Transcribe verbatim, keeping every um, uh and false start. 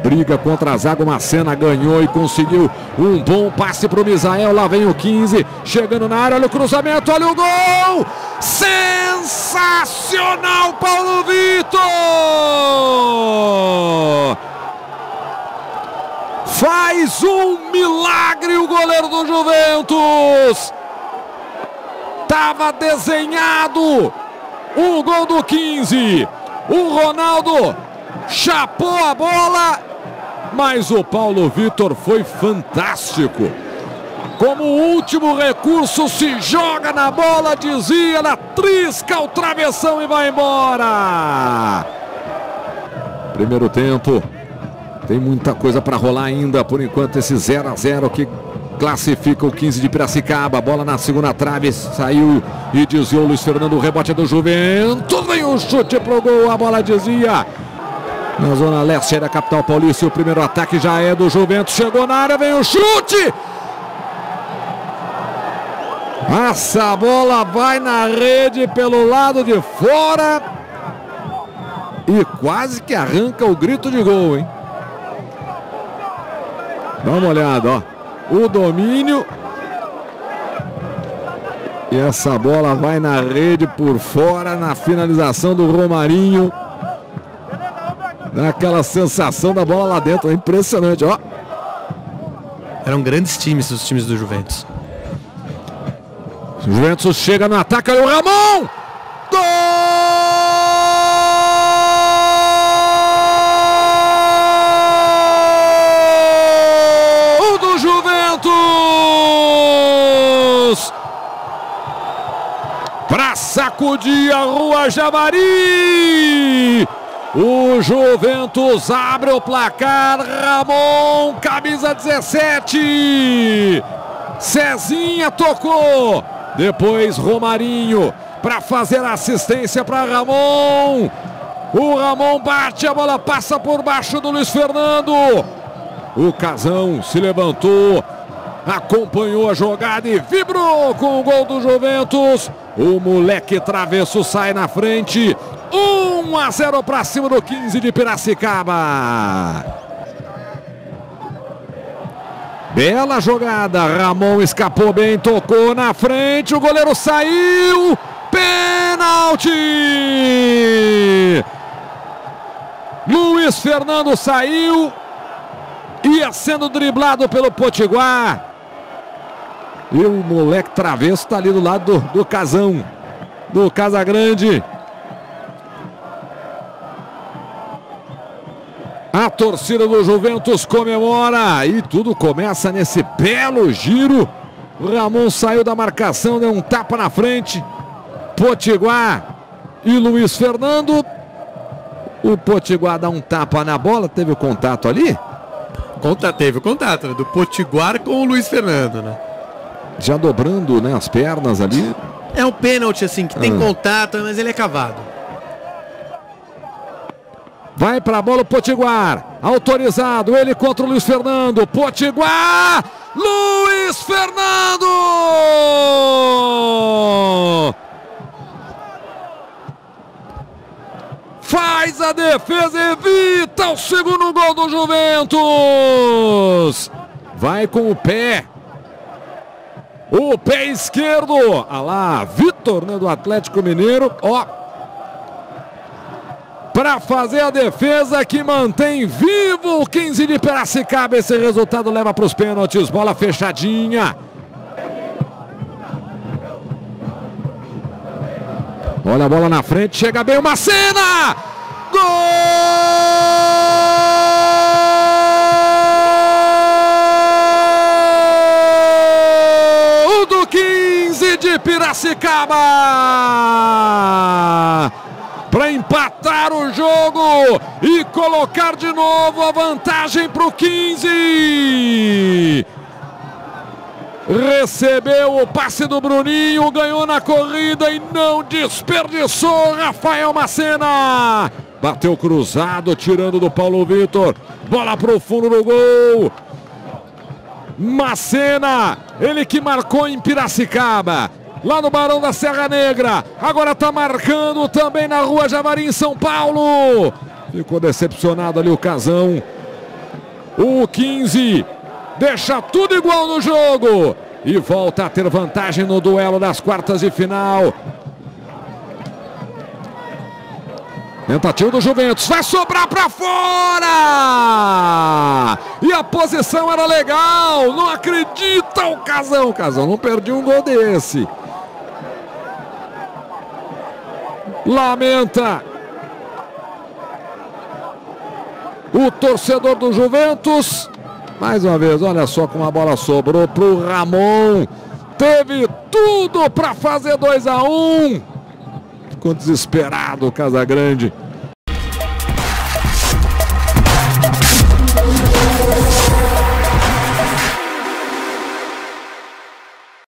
briga contra a zaga. O Macena ganhou e conseguiu um bom passe para o Misael. Lá vem o quinze, chegando na área, olha o cruzamento, olha o gol! Sensacional, Paulo Vitor! Faz um milagre o goleiro do Juventus! Tava desenhado o gol do quinze. O Ronaldo chapou a bola, mas o Paulo Vitor foi fantástico. Como último recurso, se joga na bola, desvia, ela trisca o travessão e vai embora. Primeiro tempo, tem muita coisa para rolar ainda. Por enquanto, esse zero a zero que classifica o quinze de Piracicaba. Bola na segunda trave, saiu e desviou o Luiz Fernando. O rebote é do Juventus, vem o chute pro gol, a bola desvia. Na zona leste da capital paulista, o primeiro ataque já é do Juventus. Chegou na área, vem o chute. Essa bola vai na rede pelo lado de fora e quase que arranca o grito de gol, hein? Dá uma olhada, ó. O domínio. E essa bola vai na rede por fora, na finalização do Romarinho. Dá aquela sensação da bola lá dentro, é impressionante, ó. Eram grandes times os times do Juventus. O Juventus chega no ataque, olha o Ramon! Gol do Juventus! Para sacudir a Rua Javari! O Juventus abre o placar. Ramon, camisa dezessete. Cezinha tocou. Depois Romarinho para fazer a assistência para Ramon. O Ramon bate, a bola passa por baixo do Luiz Fernando. O Casão se levantou, acompanhou a jogada e vibrou com o gol do Juventus. O moleque travesso sai na frente. um a zero para cima do quinze de Piracicaba. Bela jogada. Ramon escapou bem, tocou na frente. O goleiro saiu. Pênalti! Luiz Fernando saiu. Ia sendo driblado pelo Potiguar. E o moleque travesso está ali do lado do, do Casão, do Casagrande. A torcida do Juventus comemora e tudo começa nesse belo giro. O Ramon saiu da marcação, deu um tapa na frente. Potiguar e Luiz Fernando. O Potiguar dá um tapa na bola, teve o contato ali? Conta, teve o contato, né? Do Potiguar com o Luiz Fernando, né? Já dobrando, né, as pernas ali. É um pênalti assim, que tem ah. contato, mas ele é cavado. Vai para a bola o Potiguar, autorizado, ele contra o Luiz Fernando, Potiguar, Luiz Fernando! Faz a defesa, evita o segundo gol do Juventus! Vai com o pé, o pé esquerdo, olha lá, Vitor, né, do Atlético Mineiro, ó. Para fazer a defesa que mantém vivo o quinze de Piracicaba. Esse resultado leva para os pênaltis. Bola fechadinha. Olha a bola na frente. Chega bem o Macena. Gol do quinze de Piracicaba. Para empatar o jogo e colocar de novo a vantagem para o quinze. Recebeu o passe do Bruninho, ganhou na corrida e não desperdiçou. Rafael Macena bateu cruzado, tirando do Paulo Vitor. Bola para o fundo do gol. Macena, ele que marcou em Piracicaba, lá no Barão da Serra Negra, agora está marcando também na Rua Javari, em São Paulo. Ficou decepcionado ali o Casão. O quinze deixa tudo igual no jogo e volta a ter vantagem no duelo das quartas de final. Tentativa do Juventus, vai sobrar para fora! E a posição era legal, não acredita o Casão. O Casão não perdia um gol desse. Lamenta o torcedor do Juventus. Mais uma vez, olha só como a bola sobrou para o Ramon. Teve tudo para fazer dois a um. Ficou desesperado o Casagrande.